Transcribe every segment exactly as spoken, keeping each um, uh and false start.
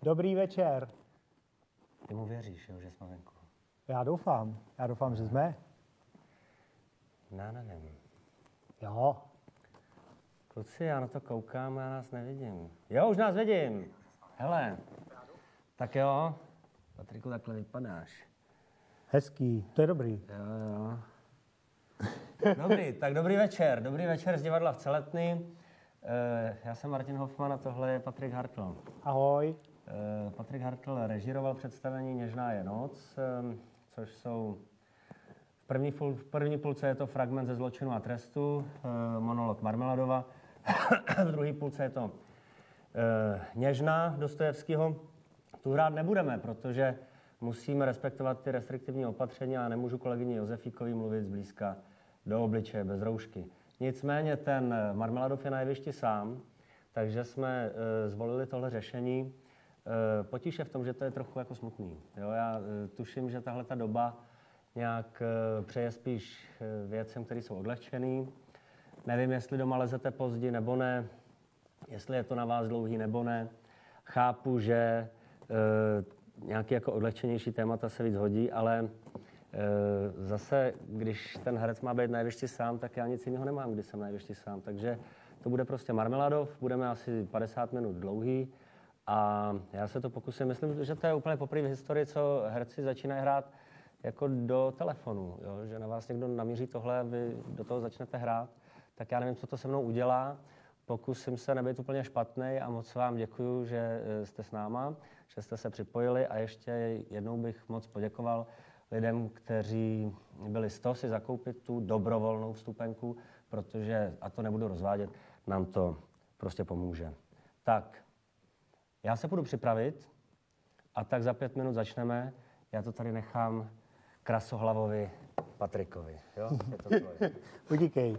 Dobrý večer. Ty mu věříš, jo, že jsme venku? Já doufám. Já doufám, že jsme. Já nevím. Jo. Kluci, já na to koukám a já nás nevidím. Jo, už nás vidím. Hele, tak jo. Patriku, takhle vypadáš. Hezký, to je dobrý. Jo, jo. Dobrý, tak dobrý večer. Dobrý večer z divadla v Celetný. E, já jsem Martin Hofman a tohle je Patrik Hartl. Ahoj. E, Patrik Hartl režíroval představení Něžná je noc, e, což jsou... V první, v první půlce je to fragment ze Zločinu a trestu, e, monolog Marmeladova. V druhé půlce je to e, Něžná Dostojevského. Tu hrát nebudeme, protože musíme respektovat ty restriktivní opatření a nemůžu kolegyni Josefíkovi mluvit zblízka do obličeje bez roušky. Nicméně ten Marmeladov je na jevišti sám, takže jsme e, zvolili tohle řešení. E, potíž je v tom, že to je trochu jako smutný. Jo, já e, tuším, že tahle ta doba nějak e, přeje spíš e, věcem, které jsou odlehčený. Nevím, jestli doma lezete pozdě nebo ne, jestli je to na vás dlouhý nebo ne. Chápu, že e, nějaký jako odlehčenější témata se víc hodí, ale e, zase, když ten herec má být na jevišti sám, tak já nic jiného nemám, když jsem na jevišti sám. Takže to bude prostě Marmeladov, budeme asi padesát minut dlouhý a já se to pokusím, myslím, že to je úplně poprvé v historii, co herci začínají hrát jako do telefonu, jo? Že na vás někdo namíří tohle a vy do toho začnete hrát, tak já nevím, co to se mnou udělá. Pokusím se nebýt úplně špatný a moc vám děkuju, že jste s náma, že jste se připojili a ještě jednou bych moc poděkoval lidem, kteří byli z toho si zakoupit tu dobrovolnou vstupenku, protože, a to nebudu rozvádět, nám to prostě pomůže. Tak, já se budu připravit a tak za pět minut začneme. Já to tady nechám krasohlavovi Patrikovi. Jo? Je to tvoje. Udíkej.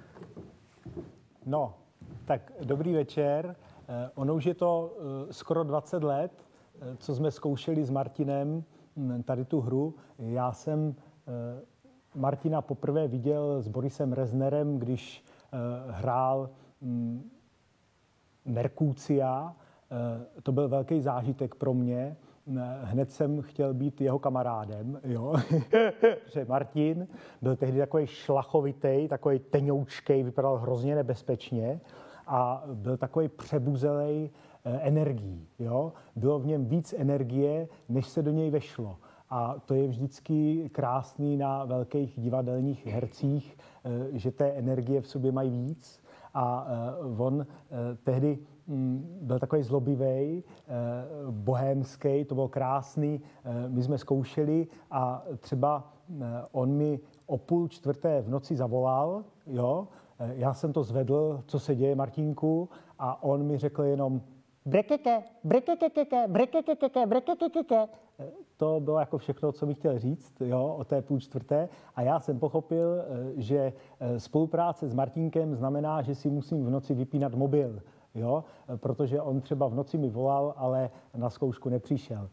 No, tak dobrý večer. Eh, ono už je to eh, skoro dvacet let, eh, co jsme zkoušeli s Martinem hm, tady tu hru. Já jsem eh, Martina poprvé viděl s Borisem Reznerem, když eh, hrál hm, Merkucia. Eh, to byl velký zážitek pro mě. Hned jsem chtěl být jeho kamarádem, jo. Protože Martin byl tehdy takový šlachovitej, takový tenoučkej, vypadal hrozně nebezpečně a byl takový přebuzelej energií, jo. Bylo v něm víc energie, než se do něj vešlo. A to je vždycky krásný na velkých divadelních hercích, že té energie v sobě mají víc. A on tehdy byl takový zlobivý, bohémský, to bylo krásný. My jsme zkoušeli a třeba on mi o půl čtvrté v noci zavolal, jo. Já jsem to zvedl, co se děje, Martínku, a on mi řekl jenom brekeke, brekekekeke, brekekekeke, brekekekeke. To bylo jako všechno, co bych chtěl říct, jo, o té půl čtvrté. A já jsem pochopil, že spolupráce s Martínkem znamená, že si musím v noci vypínat mobil. Jo, protože on třeba v noci mi volal, ale na zkoušku nepřišel.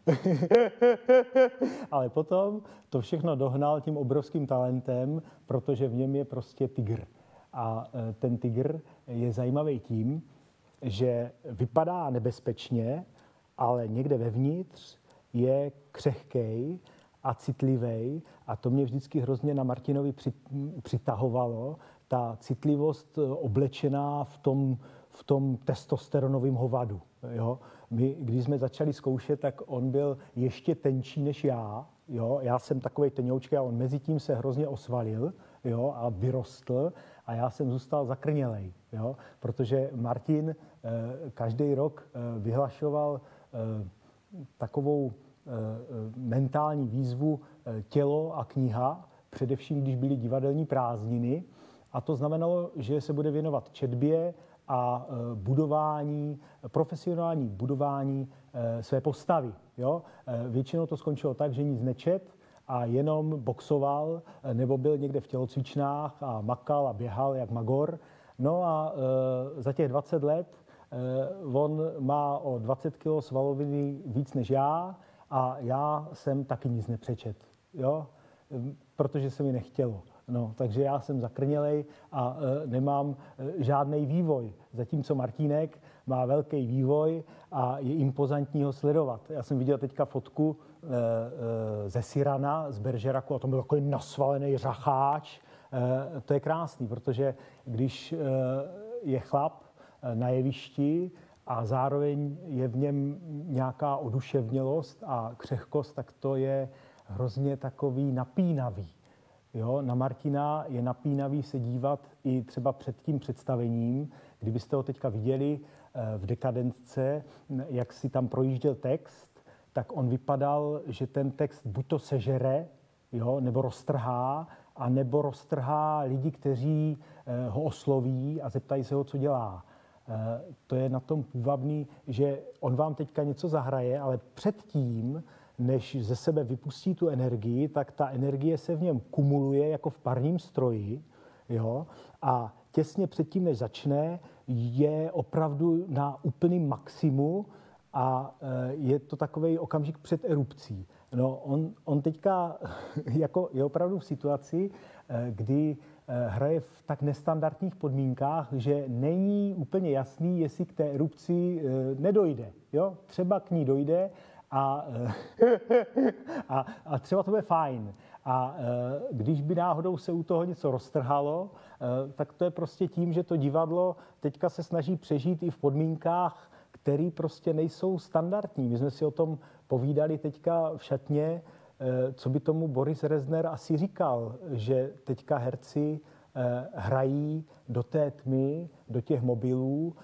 Ale potom to všechno dohnal tím obrovským talentem, protože v něm je prostě tygr. A ten tygr je zajímavý tím, že vypadá nebezpečně, ale někde vevnitř je křehkej a citlivý. A to mě vždycky hrozně na Martinovi přitahovalo. Ta citlivost oblečená v tom v tom testosteronovém hovadu. Jo. My, když jsme začali zkoušet, tak on byl ještě tenčí než já. Jo. Já jsem takovej tenoučkej a on mezi tím se hrozně osvalil, jo, a vyrostl a já jsem zůstal zakrnělej. Jo. Protože Martin eh, každý rok eh, vyhlašoval eh, takovou eh, mentální výzvu eh, tělo a kniha, především když byly divadelní prázdniny. A to znamenalo, že se bude věnovat četbě a budování, profesionální budování své postavy. Jo? Většinou to skončilo tak, že nic nečet a jenom boxoval, nebo byl někde v tělocvičnách a makal a běhal jak magor. No a za těch dvacet let on má o dvacet kilo svaloviny víc než já a já jsem taky nic nepřečet, jo? Protože se mi nechtělo. No, takže já jsem zakrnělej a e, nemám e, žádný vývoj. Zatímco Martínek má velký vývoj a je impozantní ho sledovat. Já jsem viděl teďka fotku e, e, ze Cyrana, z Bergeracu, a to byl takový nasvalený řacháč. E, to je krásný, protože když e, je chlap na jevišti a zároveň je v něm nějaká oduševnělost a křehkost, tak to je hrozně takový napínavý. Jo, na Martina je napínavý se dívat i třeba před tím představením. Kdybyste ho teďka viděli v Dekadence, jak si tam projížděl text, tak on vypadal, že ten text buď to sežere, jo, nebo roztrhá, a nebo roztrhá lidi, kteří ho osloví a zeptají se ho, co dělá. To je na tom půvabný, že on vám teďka něco zahraje, ale předtím, než ze sebe vypustí tu energii, tak ta energie se v něm kumuluje jako v parním stroji, jo? A těsně předtím, než začne, je opravdu na úplném maximu a je to takový okamžik před erupcí. No, on, on teďka jako je opravdu v situaci, kdy hraje v tak nestandardních podmínkách, že není úplně jasný, jestli k té erupci nedojde. Jo? Třeba k ní dojde, A, a, a třeba to bude fajn. A když by náhodou se u toho něco roztrhalo, tak to je prostě tím, že to divadlo teďka se snaží přežít i v podmínkách, které prostě nejsou standardní. My jsme si o tom povídali teďka v šatně, co by tomu Boris Rezner asi říkal, že teďka herci hrají do té tmy, do těch mobilů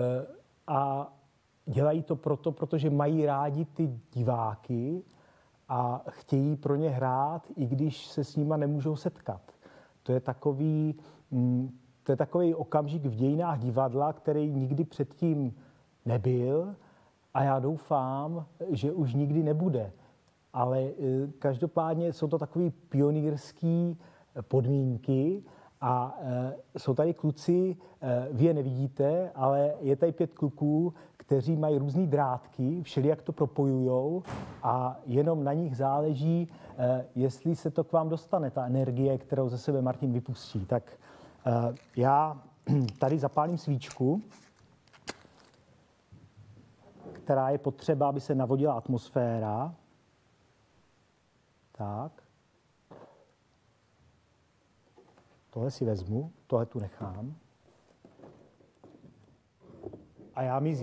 a dělají to proto, protože mají rádi ty diváky a chtějí pro ně hrát, i když se s nima nemůžou setkat. To je takový, to je takový okamžik v dějinách divadla, který nikdy předtím nebyl a já doufám, že už nikdy nebude. Ale každopádně jsou to takové pionýrské podmínky a jsou tady kluci, vy je nevidíte, ale je tady pět kluků, kteří mají různý drátky, všelijak to propojujou a jenom na nich záleží, jestli se to k vám dostane, ta energie, kterou ze sebe Martin vypustí. Tak já tady zapálím svíčku, která je potřeba, aby se navodila atmosféra. Tak. Tohle si vezmu, tohle tu nechám. A já mizím.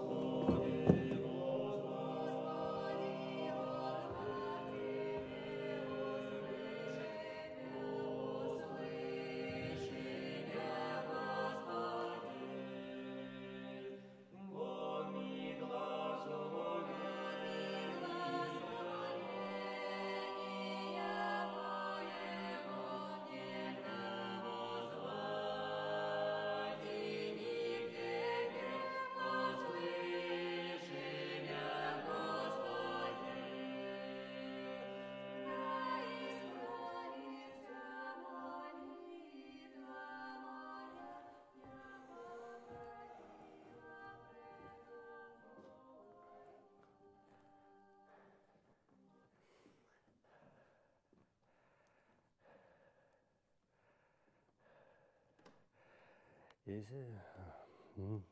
Hmm.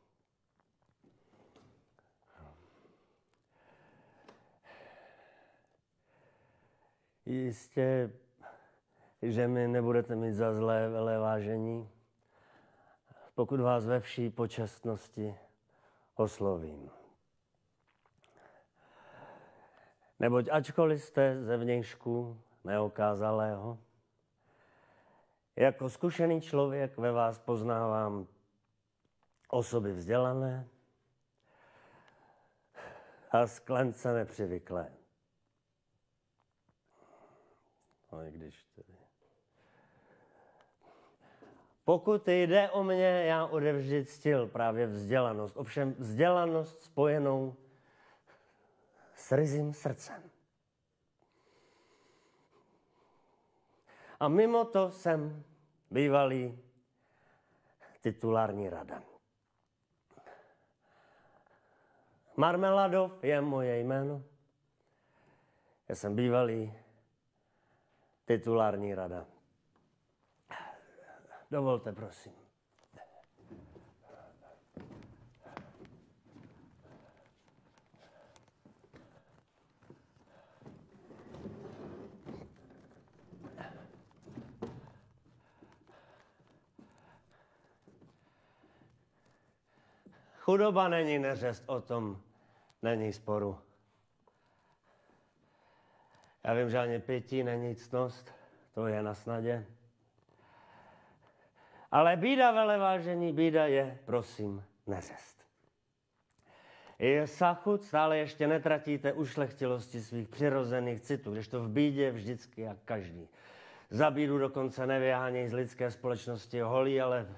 Jistě, že mi nebudete mít za zlé, velé vážení, pokud vás ve vší počestnosti oslovím. Neboť ačkoliv jste zevnějšku neokázalého, jako zkušený člověk ve vás poznávám osoby vzdělané a sklence nepřivyklé. No i když tedy. Pokud jde o mě, já odevždy ctil právě vzdělanost. Ovšem vzdělanost spojenou s ryzím srdcem. A mimo to jsem bývalý titulární rada. Marmeladov je moje jméno. Já jsem bývalý titulární rada. Dovolte, prosím. Chudoba není neřest, o tom není sporu. Já vím, že ani pití není ctnost, to je na snadě. Ale bída, velevážení, bída je, prosím, neřest. I sachut stále ještě netratíte ušlechtilosti svých přirozených citů, když to v bídě vždycky a každý. Za bídu dokonce nevyhánějí z lidské společnosti holí, ale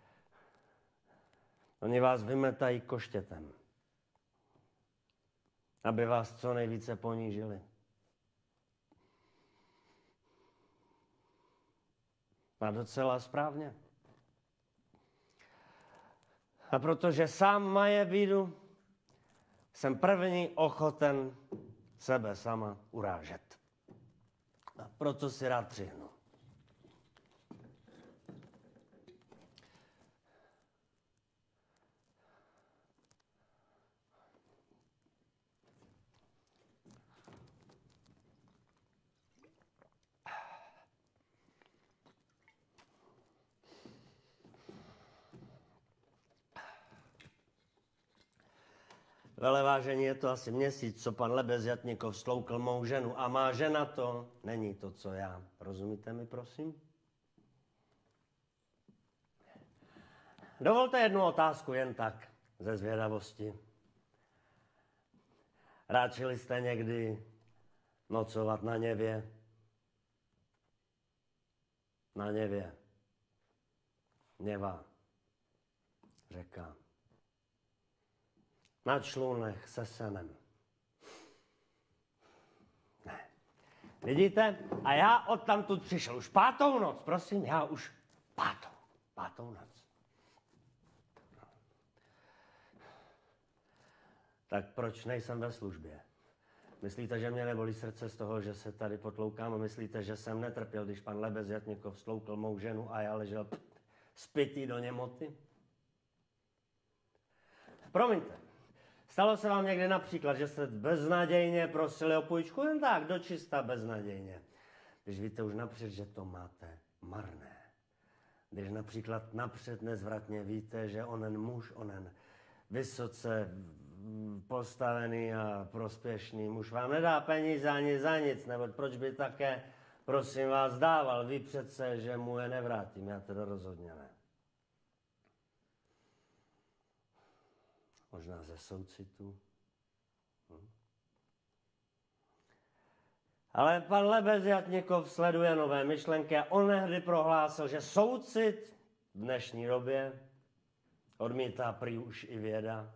oni vás vymetají koštětem, aby vás co nejvíce ponížili. A docela správně. A protože sám maje bídu, jsem první ochoten sebe sama urážet. A proto si rád přihnu. Velevážení, je to asi měsíc, co pan Lebezjatnikov stloukl mou ženu. A má žena to není to, co já. Rozumíte mi, prosím? Dovolte jednu otázku jen tak, ze zvědavosti. Ráčili jste někdy nocovat na Něvě? Na Něvě. Něva. Řeka. Na člunech se senem. Ne. Vidíte? A já odtamtud přišel už pátou noc, prosím, já už pátou, pátou noc. Tak proč nejsem ve službě? Myslíte, že mě nebolí srdce z toho, že se tady potloukám? Myslíte, že jsem netrpěl, když pan Lebezjatnikov stloukl mou ženu a já ležel spitý do němoty? Promiňte. Stalo se vám někdy například, že jste beznadějně prosili o půjčku? Jen tak, dočista beznadějně. Když víte už napřed, že to máte marné. Když například napřed nezvratně víte, že onen muž, onen vysoce postavený a prospěšný muž vám nedá peníze ani za nic, nebo proč by také, prosím vás, dával? Ví přece, že mu je nevrátím, já teda rozhodně ne. Možná ze soucitu. Hm. Ale pan Lebezjatnikov sleduje nové myšlenky a on nehdy prohlásil, že soucit v dnešní době odmítá prý už i věda.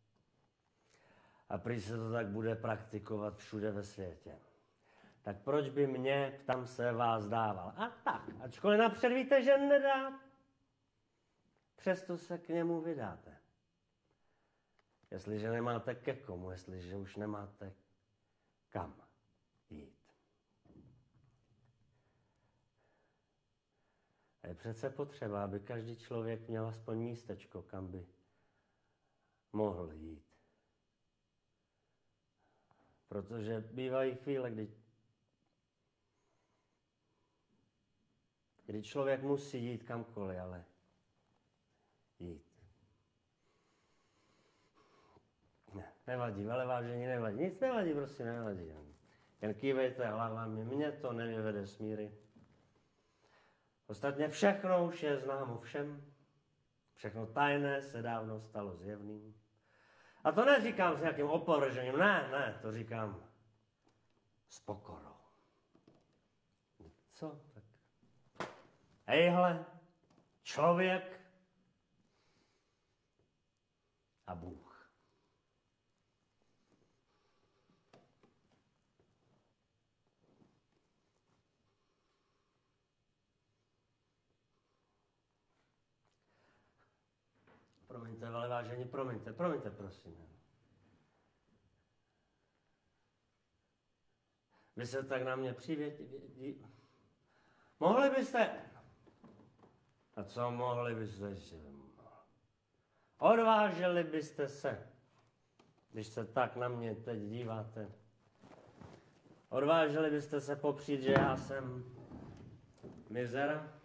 A prý se to tak bude praktikovat všude ve světě. Tak proč by mě, ptám se, vás dával? A tak, ačkoliv napřed víte, že nedá, přesto se k němu vydáte. Jestliže nemáte ke komu, jestliže už nemáte kam jít. A je přece potřeba, aby každý člověk měl aspoň místečko, kam by mohl jít. Protože bývají chvíle, kdy, kdy člověk musí jít kamkoliv, ale jít. Ne, nevadí, velevážení nevadí, nic nevadí, prosím, nevadí. Jen kývejte hlavami, mě to nevyvede z míry. Ostatně všechno už je známo všem, všechno tajné se dávno stalo zjevným. A to neříkám s nějakým opovržením, ne, ne, to říkám s pokorou. Co? Tak. Ejhle, člověk a Bůh. Promiňte, velevážení, promiňte, promiňte, prosím. Vy se tak na mě přivětí. Mohli byste... A co mohli byste? Odvážili byste se, když se tak na mě teď díváte. Odvážili byste se popřít, že já jsem mizera?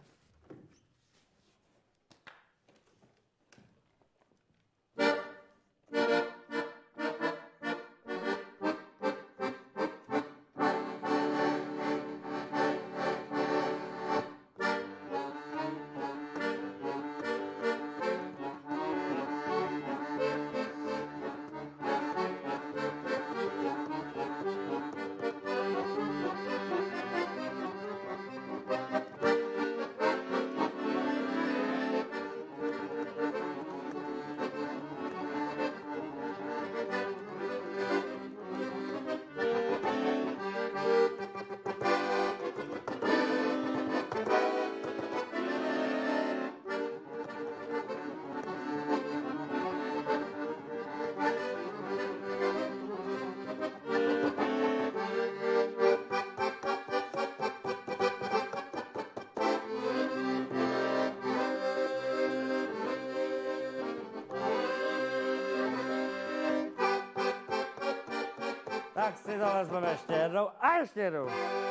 Tak si to vezmeme ještě jednou a ještě jednou.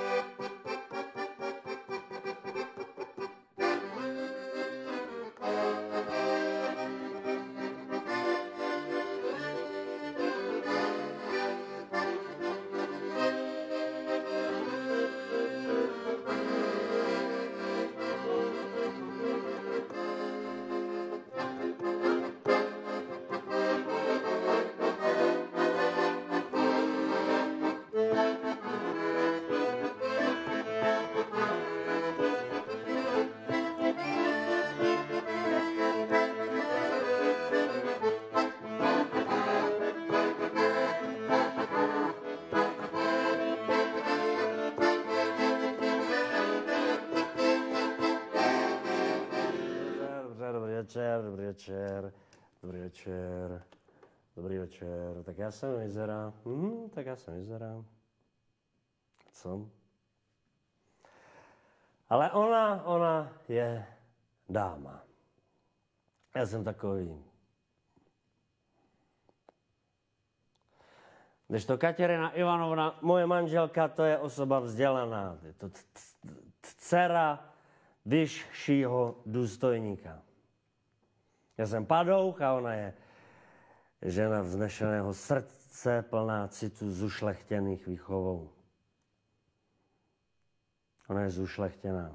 večer, dobrý večer, dobrý večer, dobrý večer. Tak já jsem Mizera. Hmm, tak já jsem Mizera. Co? Ale ona, ona je dáma. Já jsem takový. Když to Kateřina Ivanovna, moje manželka, to je osoba vzdělaná. Je to dcera vyššího důstojníka. Já jsem padouch a ona je žena vznešeného srdce, plná citu zušlechtěných výchovou. Ona je zušlechtěná.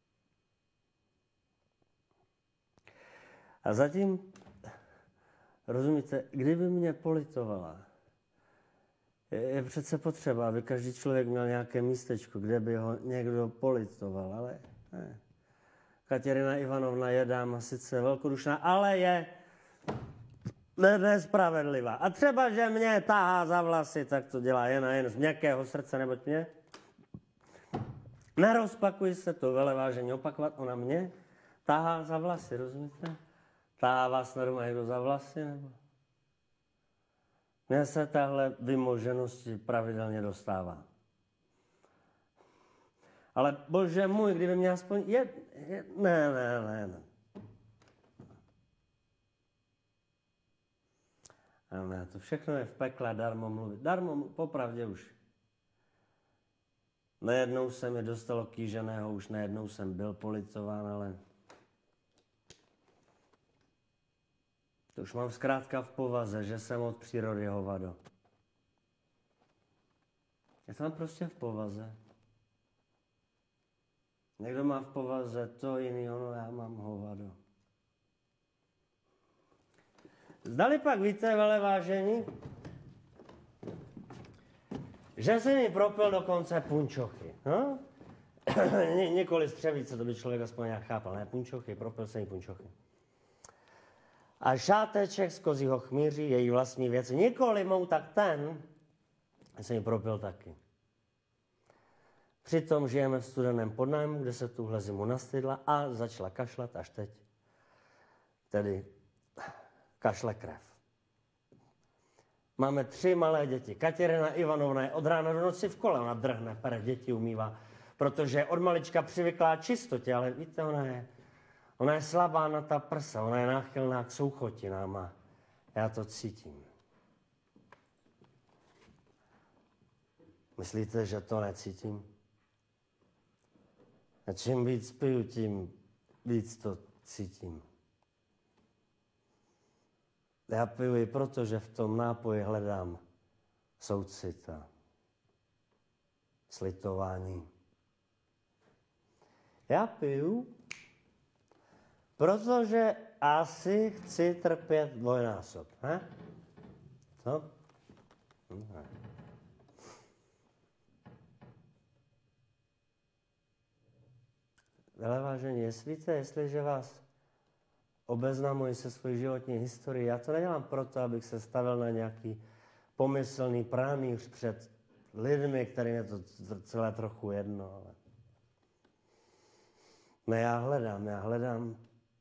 A zatím, rozumíte, kdyby mě politovala, je přece potřeba, aby každý člověk měl nějaké místečko, kde by ho někdo politoval, ale ne. Kateřina Ivanovna je dáma sice velkodušná, ale je nespravedlivá. A třeba, že mě tahá za vlasy, tak to dělá jen a jen z měkkého srdce, neboť mě. Nerozpakuj se, to velevážení opakovat, ona mě tahá za vlasy, rozumíte? Tahá vás doma někdo za vlasy, nebo? Mně se tahle vymoženosti pravidelně dostává. Ale bože můj, kdyby mě aspoň... Je, je, ne, ne, ne, ne. A ne, to všechno je v pekle, darmo mluvit. Darmo, popravdě už. Nejednou se mi dostalo kýženého, už nejednou jsem byl politován, ale... To už mám zkrátka v povaze, že jsem od přírody hovado. Já to mám prostě v povaze. Někdo má v povaze to, jiný ono, já mám hovado. Zdali pak víte, velevážení, že se mi propil dokonce punčochy. No? Nikoli střevíce, to by člověk aspoň nějak chápal. Ne, punčochy, propil se mi punčochy. A šáteček z kozího chmíří, její vlastní věc, nikoli mou, tak ten se mi propil taky. Přitom žijeme v studeném podnájmu, kde se tuhle zimu nastydla a začala kašlat až teď. Tedy kašle krev. Máme tři malé děti. Kateřina Ivanovna je od rána do noci v kole, ona drhne, pere, děti umývá, protože je od malička přivyklá čistotě, ale víte, ona je, ona je slabá na ta prsa, ona je náchylná k souchotinám a já to cítím. Myslíte, že to necítím? A čím víc piju, tím víc to cítím. Já piju i proto, že v tom nápoji hledám soucit a slitování. Já piju, protože asi chci trpět dvojnásob. Ne? Co? Ne. Velevážení, jestli víte, jestliže vás obeznamuji se svojí životní historií, já to nedělám proto, abych se stavil na nějaký pomyslný pranýř před lidmi, kterým je to celé trochu jedno, ale... Ne, já hledám, já hledám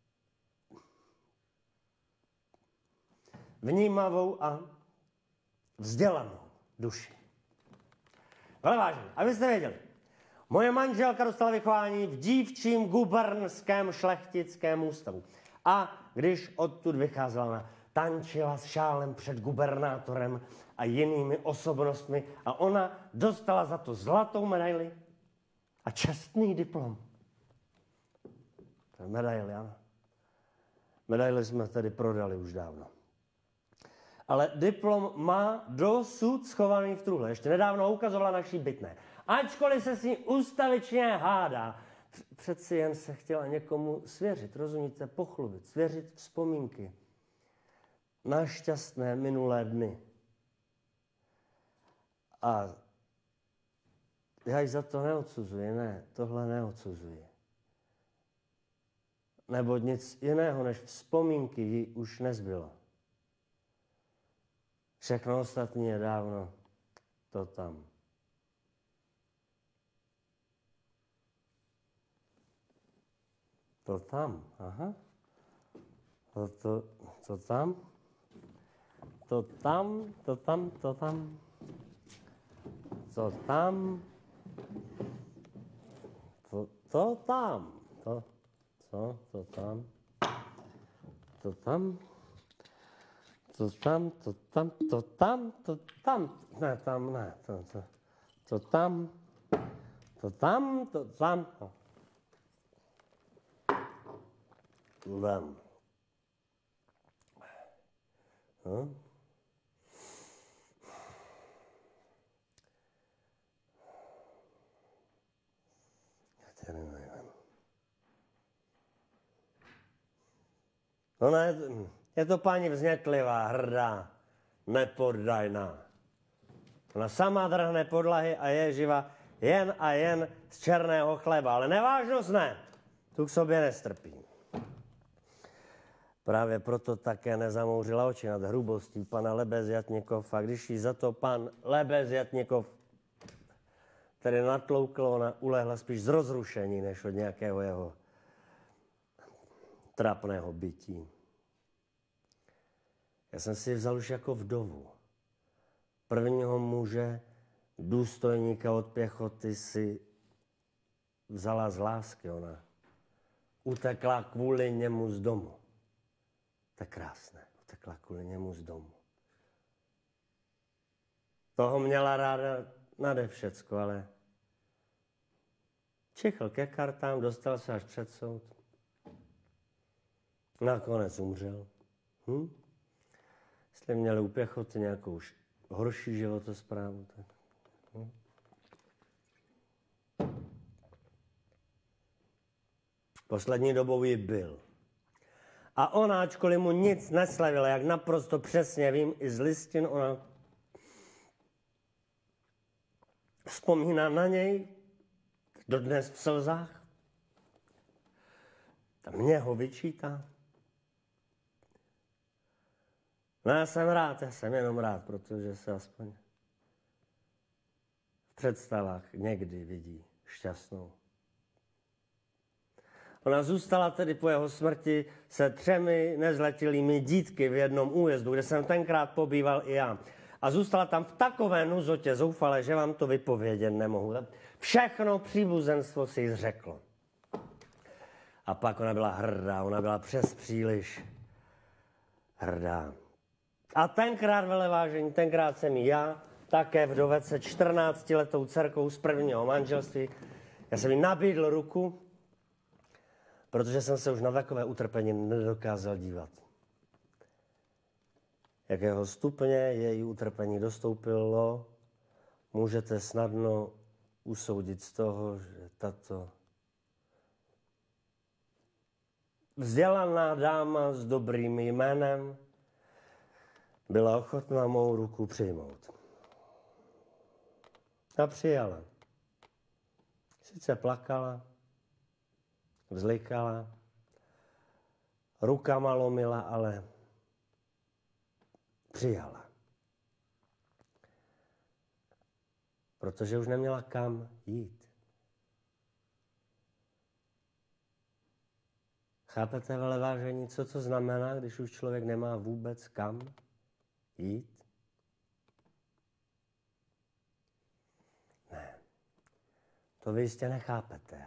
vnímavou a vzdělanou duši. Velevážení, abyste věděli, moje manželka dostala vychování v dívčím gubernském šlechtickém ústavu. A když odtud vycházela na tančila s šálem před gubernátorem a jinými osobnostmi a ona dostala za to zlatou medaili a čestný diplom. To je medaili, ano. Medaili jsme tedy prodali už dávno. Ale diplom má dosud schovaný v truhle. Ještě nedávno ho ukazovala naší bytné. Ačkoliv se s ní ustavičně hádá, přeci jen se chtěla někomu svěřit, rozumíte, pochlubit, svěřit vzpomínky na šťastné minulé dny. A já ji za to neodsuzuji, ne, tohle neodsuzuji. Neboť nic jiného než vzpomínky jí už nezbylo. Všechno ostatní je dávno to tam. To tam, aha. To, to, to tam. To tam, to tam, to tam. To tam. To, to tam. To, co, to tam. To tam. To tam, to tam, to tam, to tam. Ne, tam, ne, to, to, to tam. To tam, to tam. Tam. No. Ona je, je to paní vznětlivá, hrdá, nepoddajná. Ona sama drhne podlahy a je živa jen a jen z černého chleba, ale nevážnost ne, tu k sobě nestrpí. Právě proto také nezamouřila oči nad hrubostí pana Lebezjatnikov a když jí za to pan Lebezjatnikov tedy natloukl, ona ulehla spíš z rozrušení, než od nějakého jeho trapného bytí. Já jsem si ji vzal už jako vdovu. Prvního muže, důstojníka od pěchoty, si vzala z lásky. Ona utekla kvůli němu z domu. To je krásné. Utekla kvůli němu z domu. Toho měla ráda nade všecko, ale čichl ke kartám, dostal se až před soud. Nakonec umřel. Hm? Jestli měli u pěchoty nějakou už horší životosprávu, tak... Hm? Poslední dobou jí byl. A ona, ačkoliv mu nic neslavila, jak naprosto přesně vím, i z listin, ona vzpomíná na něj dodnes v slzách. A mě ho vyčítá. No já jsem rád, já jsem jenom rád, protože se aspoň v představách někdy vidí šťastnou. Ona zůstala tedy po jeho smrti se třemi nezletilými dítky v jednom újezdu, kde jsem tenkrát pobýval i já. A zůstala tam v takové nuzotě zoufale, že vám to vypovědět nemohu. Všechno příbuzenstvo si jí zřeklo. A pak ona byla hrdá, ona byla přes příliš hrdá. A tenkrát, velevážení, tenkrát jsem já, také vdovec se čtrnáctiletou dcerkou z prvního manželství, já jsem jí nabídl ruku, protože jsem se už na takové utrpení nedokázal dívat. Jakého stupně její utrpení dostoupilo, můžete snadno usoudit z toho, že tato vzdělaná dáma s dobrým jménem byla ochotná mou ruku přijmout. A přijala. Sice plakala, vzlikala, rukama lomila, ale přijala. Protože už neměla kam jít. Chápete, velevážení, co to znamená, když už člověk nemá vůbec kam jít? Ne, to vy jistě nechápete.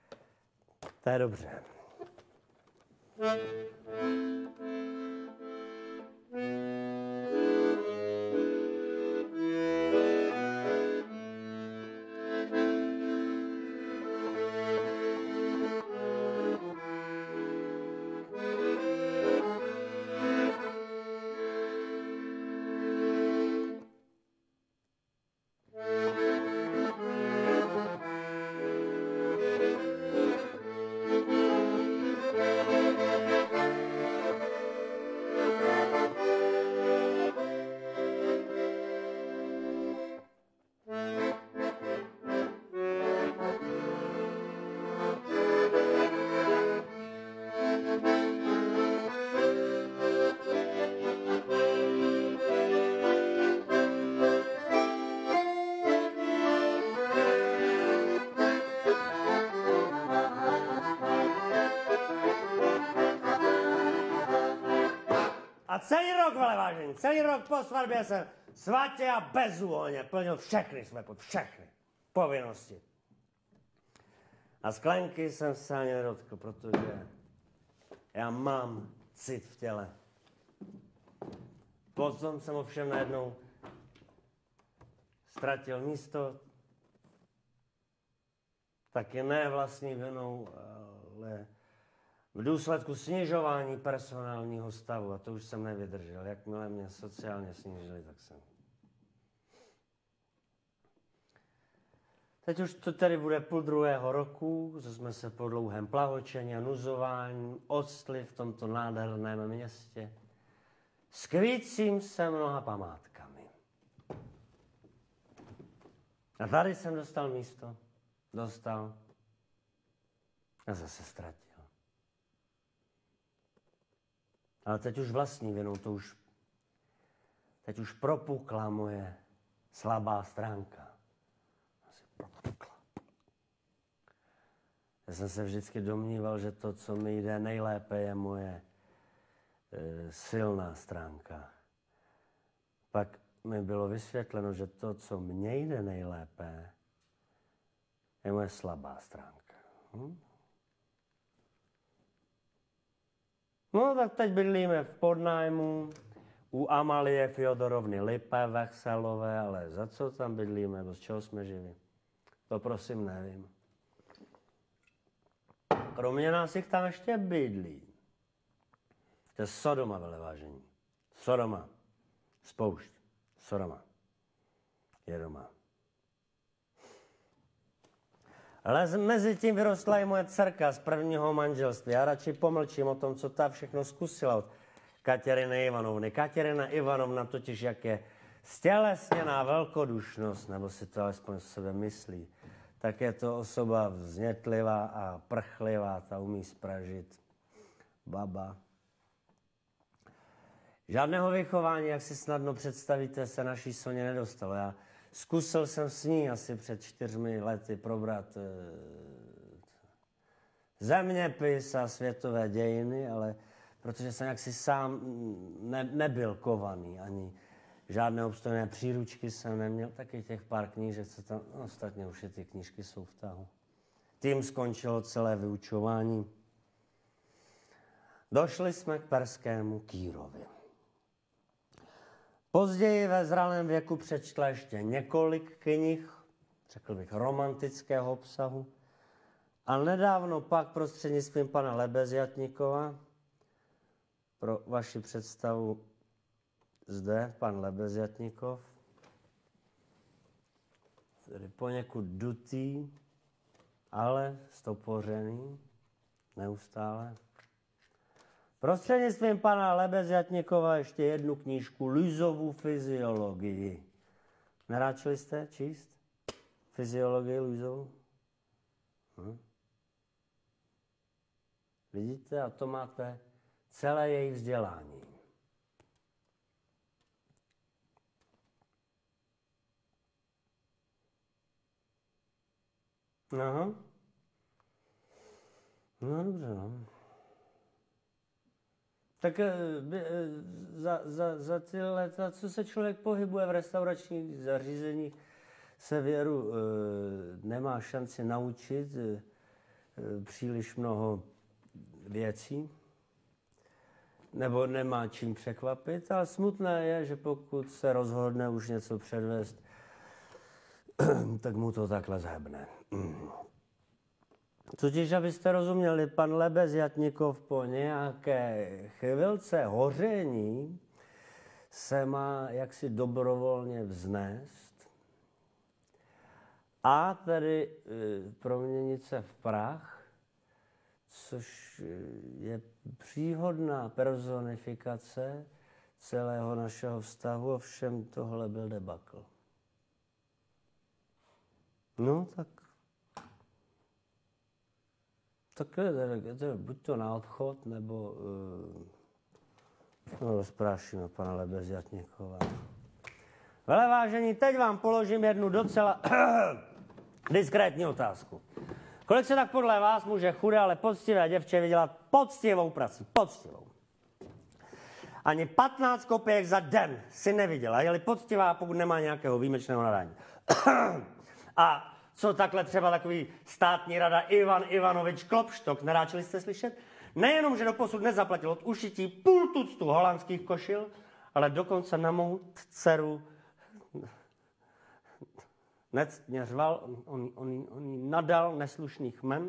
To je dobře. celý rok, vele vážení, celý rok po svatbě jsem svatě a bezúhonně plnil všechny své pod všechny povinnosti. A sklenky jsem se ani nedotkl, protože já mám cit v těle. Potom jsem ovšem najednou ztratil místo, taky ne vlastní vinou, ale v důsledku snižování personálního stavu. A to už jsem nevydržel. Jakmile mě sociálně snížili, tak jsem... Teď už to tady bude půl druhého roku, že jsme se po dlouhém plahočení a nuzování odstli v tomto nádherném městě s kvícím se mnoha památkami. A tady jsem dostal místo. Dostal a zase ztratil. Ale teď už vlastní vinou, to už, teď už propukla moje slabá stránka. Asi propukla. Já jsem se vždycky domníval, že to, co mi jde nejlépe, je moje e, silná stránka. Pak mi bylo vysvětleno, že to, co mně jde nejlépe, je moje slabá stránka. Hm? No, tak teď bydlíme v podnájmu u Amalie Fjodorovny Lipe, Vechselové, ale za co tam bydlíme, nebo z čeho jsme živi? To prosím nevím. Kromě nás jich tam ještě bydlí. To je Sodoma, velevážení. Sodoma. Spoušť. Sodoma. Je doma. Ale mezi tím vyrostla i moje dcerka z prvního manželství. Já radši pomlčím o tom, co ta všechno zkusila od Kateřiny Ivanovny. Kateřina Ivanovna totiž, jak je stělesněná velkodušnost, nebo si to alespoň sebe myslí, tak je to osoba vznětlivá a prchlivá, ta umí spražit baba. Žádného vychování, jak si snadno představíte, se naší Soně nedostalo. Já zkusil jsem s ní asi před čtyřmi lety probrat e, zeměpis a světové dějiny, ale protože jsem jaksi sám ne, nebyl kovaný, ani žádné obstojné příručky jsem neměl, taky těch pár knížek, co tam, no, ostatně už je ty knížky jsou v tahu. Tím skončilo celé vyučování. Došli jsme k perskému Kýrovi. Později ve zralém věku přečtla ještě několik knih, řekl bych romantického obsahu, a nedávno pak prostřednictvím pana Lebezjatnikova, pro vaši představu zde pan Lebezjatnikov, tedy poněkud dutý, ale stopořený neustále. Prostřednictvím pana Lebezjatnikova ještě jednu knížku Luisovu fyziologii. Neráčili jste číst fyziologii Luisovu? Hm? Vidíte, a to máte celé její vzdělání. No. No dobře, no. Tak za, za, za ty leta, co se člověk pohybuje v restauračních zařízeních, se věru e, nemá šanci naučit e, příliš mnoho věcí, nebo nemá čím překvapit, ale smutné je, že pokud se rozhodne už něco předvést, tak mu to takhle zhebne. Totiž, abyste rozuměli, pan Lebezjatnikov po nějaké chvilce hoření se má jaksi dobrovolně vznést a tedy e, proměnit se v prach, což je příhodná personifikace celého našeho vztahu, ovšem tohle byl debakl. No tak Tak to je buď to na odchod, nebo uh, no, rozprášíme pana Lebezjatnikova. Vele vážení, teď vám položím jednu docela diskrétní otázku. Kolik se tak podle vás může chudé, ale poctivé děvče vydělat poctivou prací? Poctivou. Ani patnáct kopěk za den si neviděla. Je-li poctivá, pokud nemá nějakého výjimečného nadání. A co takhle třeba takový státní rada Ivan Ivanovič Klopštok, neráčili jste slyšet? Nejenom, že doposud nezaplatil od ušití půl tuctu holandských košil, ale dokonce na mou dceru nectně řval, on, on, on, on jí nadal neslušných men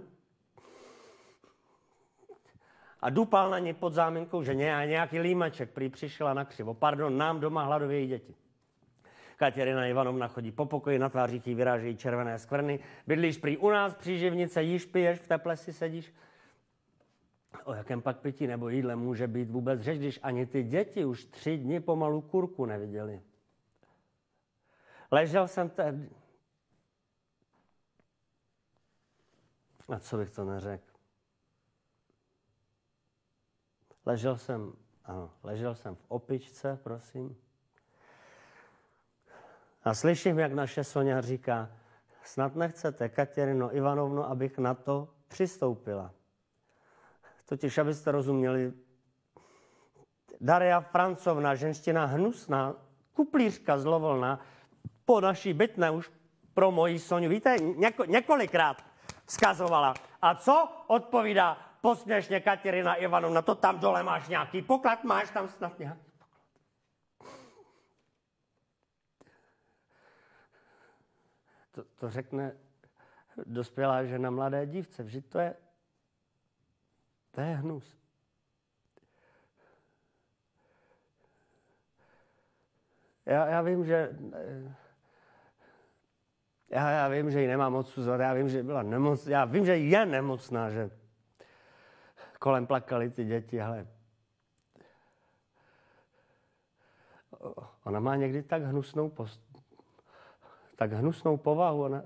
a dupal na ně pod záminkou, že nějaký límaček prý přišel a nakřivo. Pardon, nám doma hladovějí děti. Kateřina Ivanovna chodí po pokoji, na tvářích jí vyrážejí červené skvrny. Bydlíš prý u nás, příživnice, jíš, piješ, v teple si sedíš. O jakém pak pití nebo jídle může být vůbec řeč, když ani ty děti už tři dny pomalu kurku neviděli. Ležel jsem tehdy. A co bych to neřekl? Ležel jsem, ano, ležel jsem v opičce, prosím. A slyším, jak naše Soňa říká, snad nechcete, Kateřino Ivanovno, abych na to přistoupila. Totiž, abyste rozuměli, Daria Francovna, ženština hnusná, kuplířka zlovolná, po naší bytné už pro moji Soňu, víte, něko, několikrát vzkazovala. A co odpovídá posměšně Kateřina Ivanovna, to tam dole máš nějaký poklad, máš tam snad nějaký poklad. To, to řekne dospělá žena mladé dívce, vždyť to je, to je hnus. Já, já vím, že já, já vím, že ji nemá moc uzvat, já vím, že byla nemoc, já vím, že je nemocná, že kolem plakali ty děti, ale ona má někdy tak hnusnou post, tak hnusnou povahu, ona,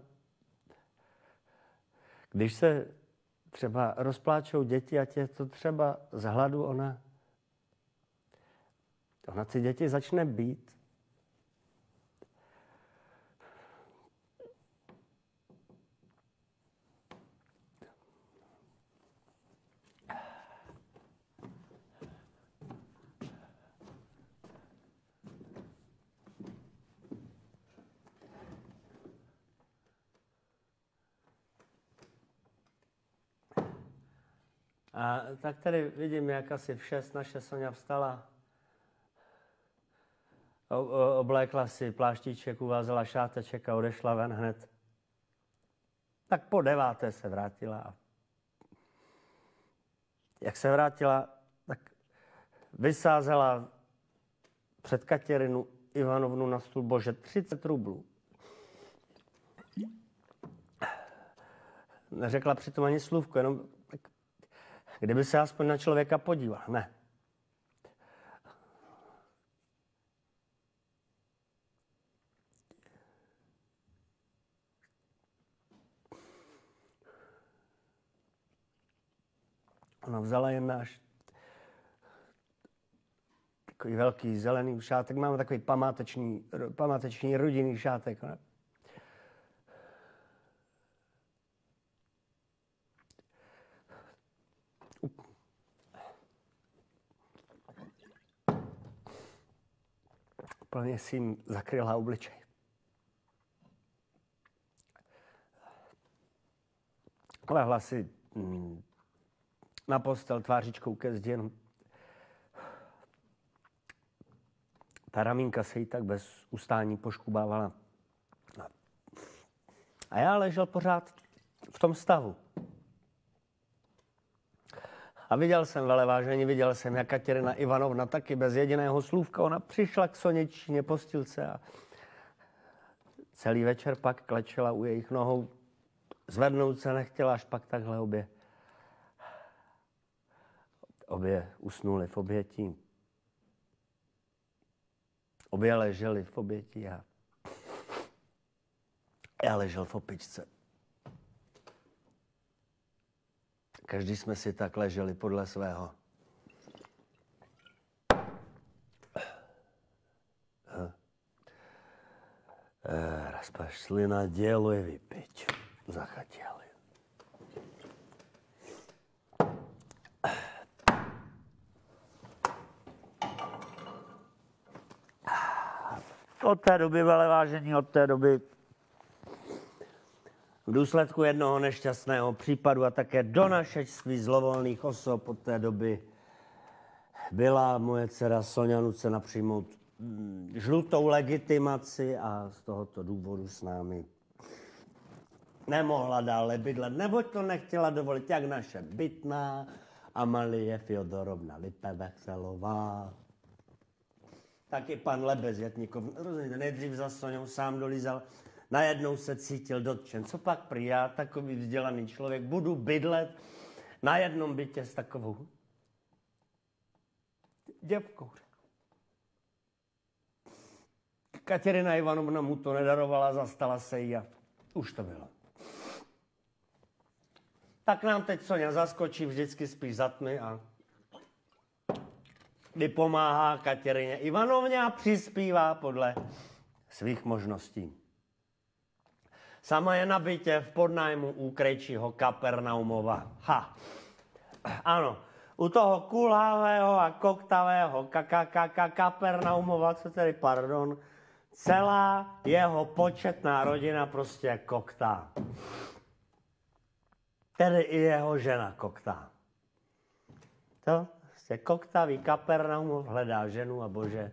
když se třeba rozpláčou děti, ať je to třeba z hladu, ona, ona ty děti začne bít. A tak tady vidím, jak asi v šest naše Soňa vstala. O, o, oblékla si pláštíček, uvázela šáteček a odešla ven hned. Tak po deváté se vrátila. Jak se vrátila, tak vysázela před Kateřinu Ivanovnu na stůl, bože, třicet rublů. Neřekla přitom ani slůvko, jenom tak, kdyby se aspoň na člověka podíval. Ne. Ona vzala jen náš takový velký zelený šátek. Máme takový památeční, památeční rodinný šátek. Ne? Úplně si jim zakryla obličej. Lehla si mm, na postel tvářičkou ke zdi, jenom ta ramínka se jí tak bez ustání poškubávala. A já ležel pořád v tom stavu. A viděl jsem, velevážení, viděl jsem, jak Kateřina Ivanovna taky bez jediného slůvka, ona přišla k Soněčině postilce a celý večer pak klečela u jejich nohou. Zvednout se nechtěla, až pak takhle obě. Obě usnuli v obětí. Obě leželi v obětí a já ležel v opičce. Každý jsme si tak leželi podle svého. Raz pошли на дело и выпить захотели. od té doby, velevážení, od té doby v důsledku jednoho nešťastného případu a také donašečství zlovolných osob od té doby byla moje dcera Soňa nucena přijmout mm, žlutou legitimaci a z tohoto důvodu s námi nemohla dále bydlet, neboť to nechtěla dovolit jak naše bytná Amalie Fjodorovna Lipeveselová, tak i pan Lebezjetníkov. Rozumíte, nejdřív za Soňou sám dolízal, najednou se cítil dotčen. Co pak prý já, takový vzdělaný člověk, budu bydlet na jednom bytě s takovou děvkou. Kateřina Ivanovna mu to nedarovala, zastala se jí a už to bylo. Tak nám teď Soňa zaskočí vždycky spíš za tmy a kdy pomáhá Kateřině Ivanovně a přispívá podle svých možností. Sama je na bytě v podnájmu u krejčího Kapernaumova. Ha. Ano, u toho kulhavého a koktavého Kapernaumova, co tedy, pardon, celá jeho početná rodina prostě koktá. Tedy i jeho žena koktá. To prostě koktavý Kapernaumov hledá ženu a bože,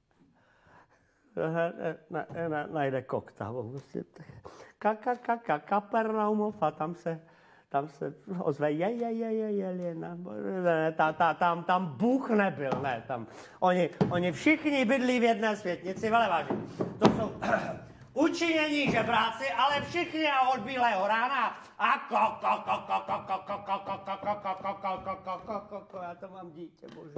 najde koktavou. Kapernaumov a tam se, tam se ozve je, je, je, je, je, ne, ta, ta, tam, tam Bůh nebyl, ne, tam, oni, oni všichni bydlí v jedné světnici, velevážení. To jsou učinění žebráci, ale všichni a od bílého rána a ko, ko, ko, ko, ko, ko, ko, ko, ko, ko, ko, ko, ko, ko, ko, ko, ko, ko, já to mám dítě, bože.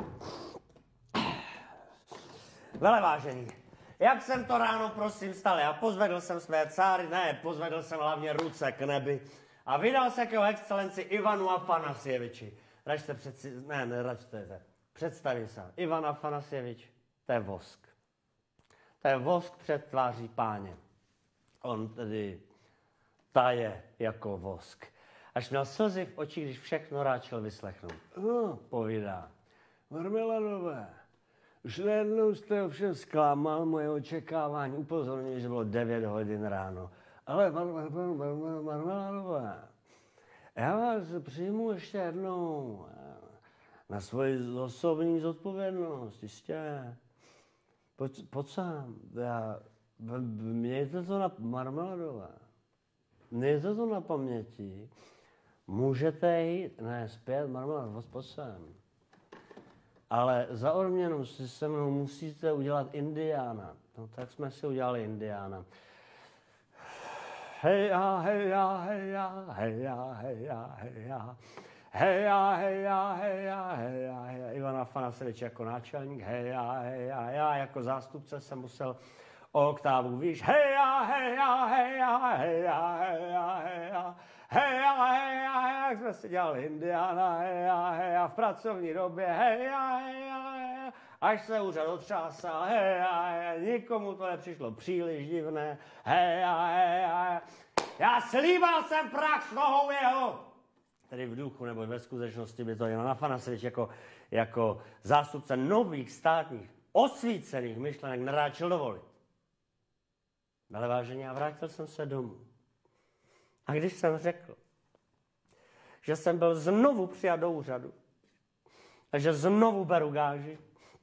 Velevážení. Jak jsem to ráno, prosím, stal, já pozvedl jsem své cáry, ne, pozvedl jsem hlavně ruce k nebi a vydal se k jeho excelenci Ivanu Afanasjeviči. Račte přeci, ne, ne, račte, představím se. Ivan Afanasjevič, to je vosk. To je vosk před tváří Páně. On tedy taje jako vosk. Až měl slzy v očích, když všechno ráčel vyslechnout. No, povídá. Marmeladové, už najednou jste ovšem zklamal moje očekávání. Upozorňuji, že bylo devět hodin ráno. Ale Marmeladové, já vás přijmu ještě jednou na svoji osobní zodpovědnost, jistě. Pojď, pojď sám, já, mějte to na Marmeladové, mějte to na paměti, můžete jít, ne, zpět, Marmeladové, pojď sám. Ale za odměnu si se mnou musíte udělat indiána. No tak jsme si udělali indiána. Heja, heja, heja, heja, heja, heja. Heja, heja, heja, heja, heja. Ivan Afanasjevič jako náčelník, heja, heja, heja. Jako zástupce jsem musel o oktávu výš. Heja, heja, heja, heja, heja, heja. Heja, heja, heja, jak jsme si dělali indiána, heja, heja, v pracovní době, heja, heja, heja, až se úřad otřásal, heja, heja, nikomu to nepřišlo příliš divné, heja, heja, heja. Já slíbal jsem prach s nohou jeho, tedy v duchu nebo ve skutečnosti by to Ivan Afanasjevič jako, jako zástupce nových státních osvícených myšlenek neráčil dovolit. Velevážení, a vrátil jsem se domů. A když jsem řekl, že jsem byl znovu přijat do úřadu, a že znovu beru gáži,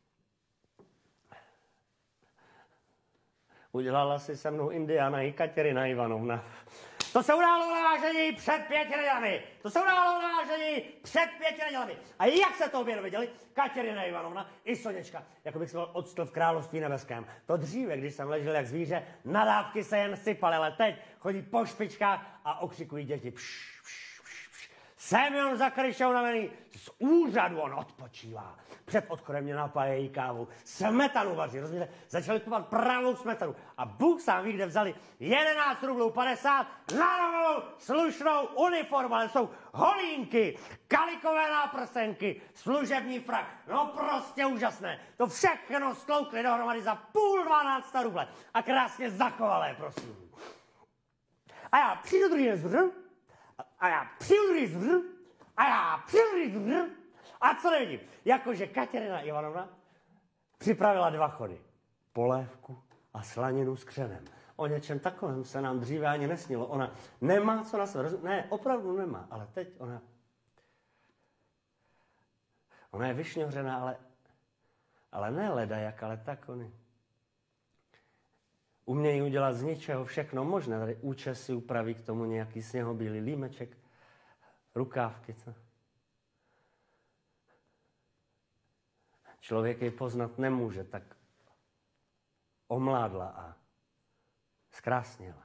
udělala si se mnou indiána i Kateřina Ivanovna. To se událo, velevážení, před pěti nedělami. To se událo, velevážení, před pěti nedělami. A jak se to obě dověděli? Kateřina Ivanovna i Soněčka, jako bych se byl odstl v království nebeském. To dříve, když jsem ležel jak zvíře, nadávky se jen sypaly, ale teď chodí po špičkách a okřikují děti. Pš, pš, pš, pš. Semyon Zakryšov unavený, z úřadu on odpočívá. Před odchodem mě napájejí kávu. Smetanu vaří, rozumíte? Začali kupovat pravou smetanu. A Bůh sám ví, kde vzali jedenáct rublů padesát na novou slušnou uniformu. Ale jsou holínky, kalikové náprsenky, služební frak. No prostě úžasné. To všechno stloukli dohromady za půl dvanácta ruble. A krásně zachovalé, prosím. A já přijdu druhý zvr, a já přijdu druhý zvr, a já přijdu druhý zvr. A co nevidím? Jakože Kateřina Ivanovna připravila dva chody. Polévku a slaninu s křenem. O něčem takovém se nám dříve ani nesnilo. Ona nemá co na sebe. Ne, opravdu nemá, ale teď ona... Ona je vyšňořená, ale, ale ne ledajak, ale tak oni. Umějí udělat z ničeho všechno možné. Tady účesy upraví k tomu nějaký sněhobílý límeček, rukávky, co? Člověk ji poznat nemůže, tak omládla a zkrásněla.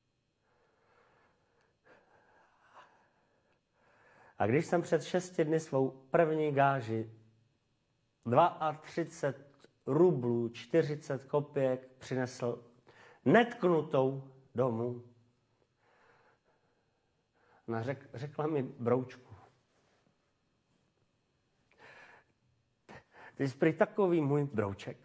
A když jsem před šesti dny svou první gáži třicet dva rublů, čtyřicet kopěk přinesl netknutou domů, ona řek, řekla mi: broučku, ty jsi prý takový můj brouček.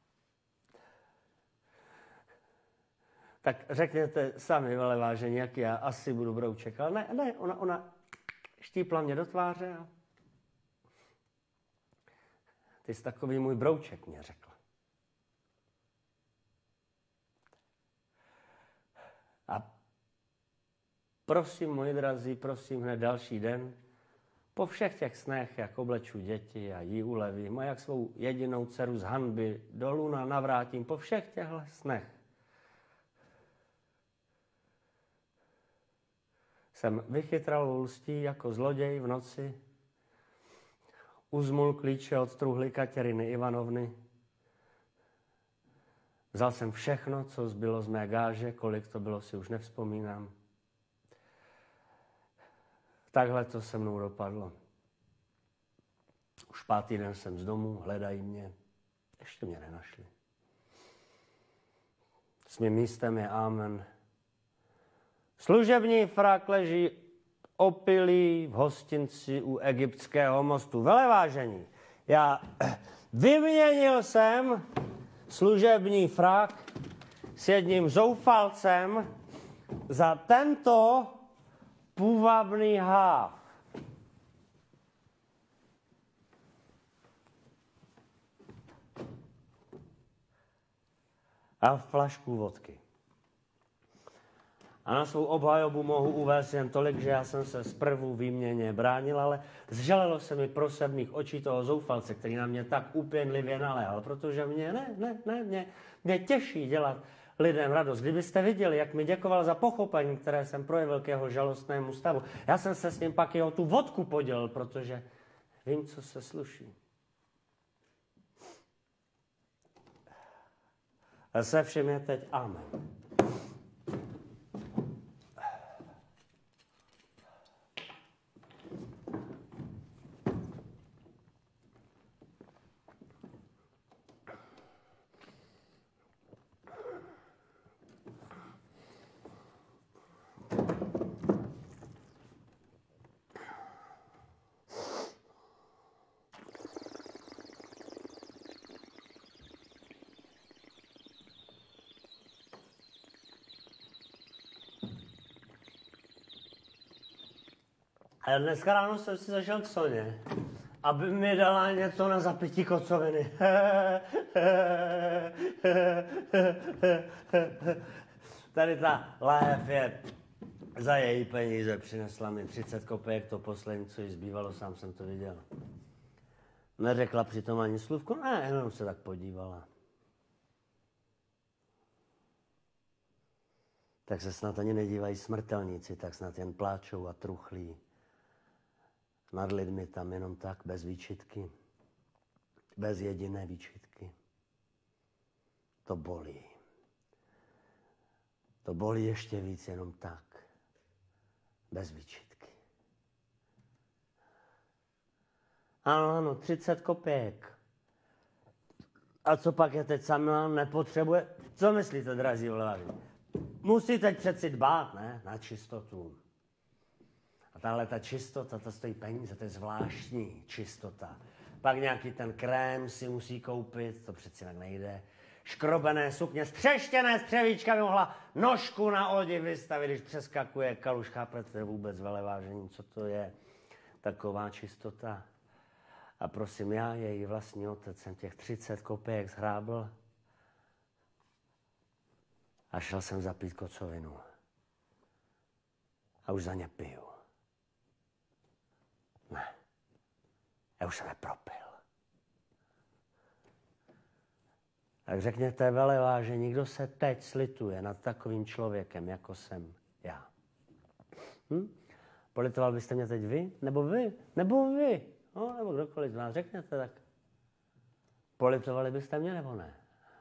Tak řekněte sami, velevážení, jaký já asi budu brouček. Ale ne, ne, ona, ona štípla mě do tváře a ty jsi takový můj brouček, mě řekla. A prosím, moji drazí, prosím hned další den, po všech těch snech, jak obleču děti a jí ulevím a jak svou jedinou dceru z hanby do luna navrátím, po všech těchto snech jsem vychytral lstí jako zloděj v noci, uzmul klíče od truhly Kateřiny Ivanovny, vzal jsem všechno, co zbylo z mé gáže, kolik to bylo, si už nevzpomínám. Takhle to se mnou dopadlo. Už pátý den jsem z domu, hledají mě, ještě mě nenašli. S mým místem je amen. Služební frak leží opilý v hostinci u Egyptského mostu. Velevážení, já vyměnil jsem služební frak s jedním zoufalcem za tento půvabný háv. A flašku vodky. A na svou obhajobu mohu uvést jen tolik, že já jsem se zprvu výměně bránil, ale zžalelo se mi prosebných očí toho zoufalce, který na mě tak úpěnlivě naléhal, protože mě, ne, ne, ne, mě, mě těší dělat lidem radost. Kdybyste viděli, jak mi děkoval za pochopení, které jsem projevil k jeho žalostnému stavu. Já jsem se s ním pak i o tu vodku podělil, protože vím, co se sluší. A se všem je teď amen. A dneska ráno jsem si zašel k Soně, aby mi dala něco na zapití kocoviny. Tady ta lahev je za její peníze, přinesla mi třicet kopek, to poslední, co jí zbývalo, sám jsem to viděl. Neřekla přitom ani slůvko, ne, jenom se tak podívala. Tak se snad ani nedívají smrtelníci, tak snad jen pláčou a truchlí nad lidmi tam jenom tak, bez výčitky, bez jediné výčitky. To bolí. To bolí ještě víc jenom tak, bez výčitky. Ano, ano, třicet kopěk. A co pak je teď sama nepotřebuje? Co myslíte, drazí vlevaví? Musí teď přeci dbát, ne, na čistotu. A tahle ta čistota, ta stojí peníze, to je zvláštní čistota. Pak nějaký ten krém si musí koupit, to přeci tak nejde. Škrobené sukně, střeštěné střevíčka by mohla nožku na oděv vystavit, když přeskakuje kaluž. Chápete vůbec, velevážení, co to je taková čistota? A prosím, já, její vlastní otec, jsem těch třicet kopěk zhrábl A šel jsem zapít kocovinu. A už za ně piju. Ne. Já už jsem je propil. Tak řekněte, velevážení, kdo se teď slituje nad takovým člověkem, jako jsem já? Hm? Politoval byste mě teď vy? Nebo vy? Nebo vy? No, nebo kdokoliv z vás, řekněte tak. Politovali byste mě, nebo ne?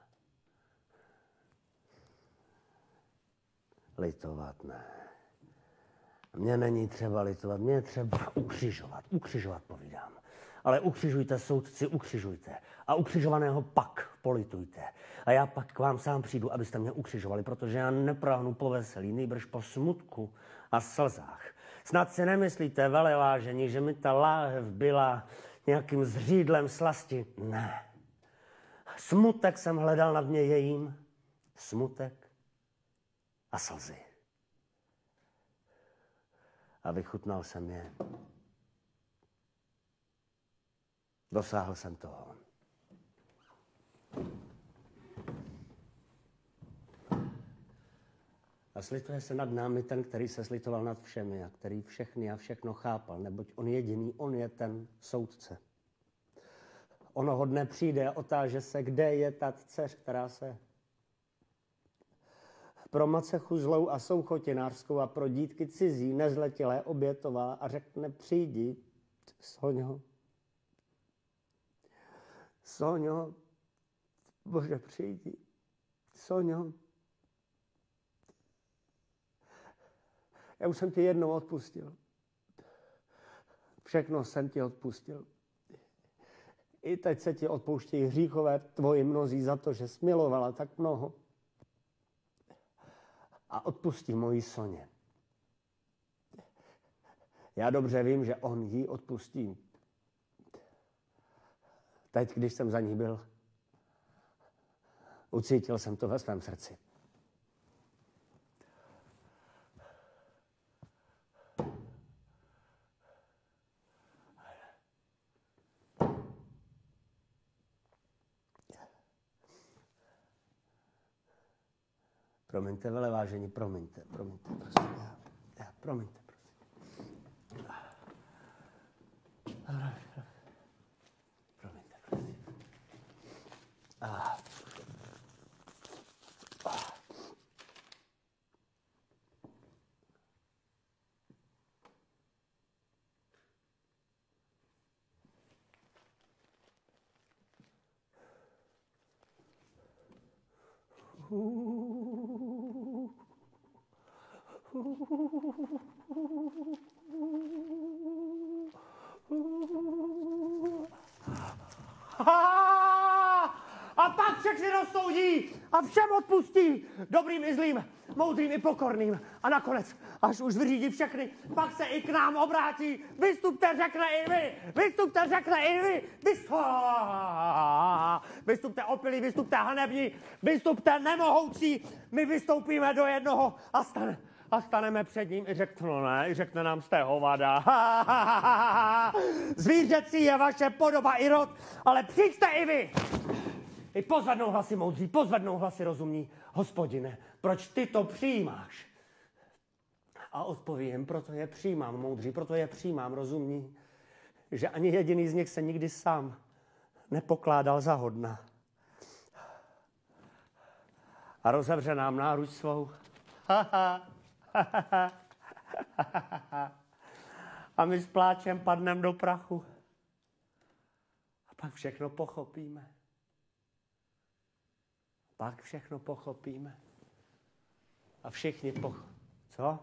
Litovat ne. Mně není třeba litovat, mě je třeba ukřižovat. Ukřižovat povídám. Ale ukřižujte, soudci, ukřižujte. A ukřižovaného pak politujte. A já pak k vám sám přijdu, abyste mě ukřižovali, protože já neprahnu po veselí, nejbrž po smutku a slzách. Snad si nemyslíte, velevážení, že mi ta láhev byla nějakým zřídlem slasti? Ne. Smutek jsem hledal na dně jejím. Smutek a slzy. A vychutnal jsem je. Dosáhl jsem toho. A slituje se nad námi ten, který se slitoval nad všemi a který všechny a všechno chápal, neboť on jediný, on je ten soudce. Onoho dne přijde a otáže se, kde je ta dceř, která se pro macechu zlou a souchotinářskou a pro dítky cizí nezletilé obětovala a řekne, přijdi, Soňo. Soňo, Bože, přijdi. Soňo. Já už jsem ti jednou odpustil. Všechno jsem ti odpustil. I teď se ti odpouštějí hříchové tvoji mnozí za to, že jsi milovala tak mnoho. A odpustí mojí Soně. Já dobře vím, že on jí odpustí. Teď, když jsem za ní byl, ucítil jsem to ve svém srdci. Promiňte, velevážení, promiňte, promiňte, prosím. Já, já, promiňte, prosím. Promiňte, prosím. Ah. Ah. A pak všechny rozsoudí a všem odpustí, dobrým i zlým, moudrým i pokorným. A nakonec, až už vyřídí všechny, pak se i k nám obrátí. Vystupte, řekne i vy, vystupte, řekne i vy, vystupte, vystupte opilí, vystupte hanební, vystupte nemohoucí, my vystoupíme do jednoho a stane. A staneme před ním i řekne, no ne, i řekne nám jste hovada. Zvířecí je vaše podoba i rod, ale přijďte i vy. I pozvednou hlasy moudří, pozvednou hlasy rozumní. Hospodine, proč ty to přijímáš? A odpovím, proto je přijímám moudří, proto je přijímám rozumní, že ani jediný z nich se nikdy sám nepokládal za hodna. A rozevře nám náruč svou. A my s pláčem padneme do prachu. A pak všechno pochopíme. Pak všechno pochopíme. A všichni poch... Co?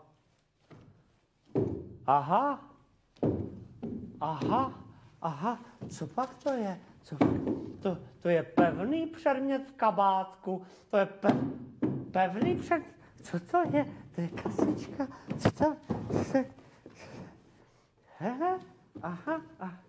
Aha. Aha. Aha. Co pak to je? Co... To, to je pevný předmět v kabátku. To je pe... pevný předmět. Co to je? To je kasička. Co to? Co to? He? Aha. Aha.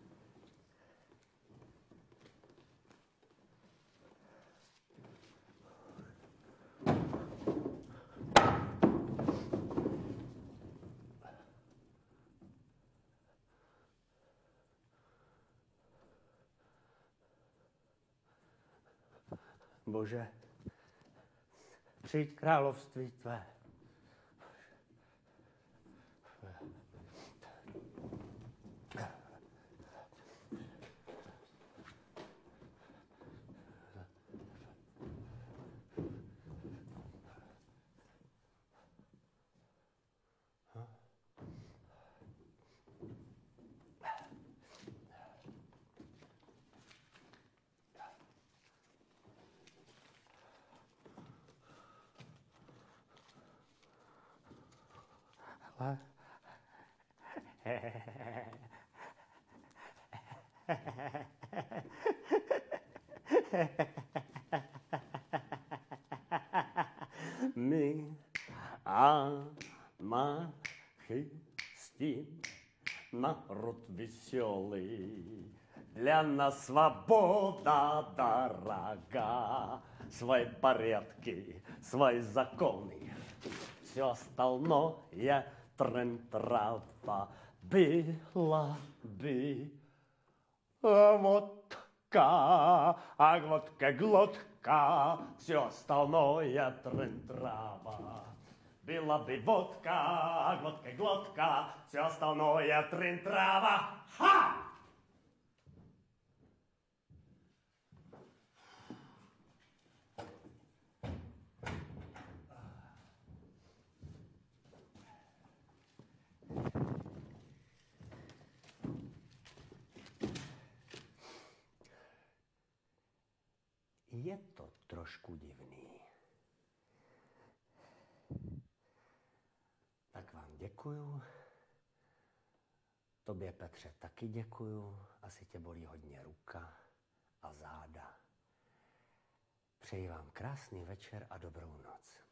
Bože, přijď království tvé. My анархисты, народ веселый, для нас свобода дорога, свои порядки, свои законы, все остальное трын-трава была бы водка, а глотка, глотка, все остальное трын-трава. Была бы водка, а глотка, глотка, все остальное трын-трава. Ха! Je to trošku divný. Tak vám děkuju. Tobě, Petře, taky děkuju. Asi tě bolí hodně ruka a záda. Přeji vám krásný večer a dobrou noc.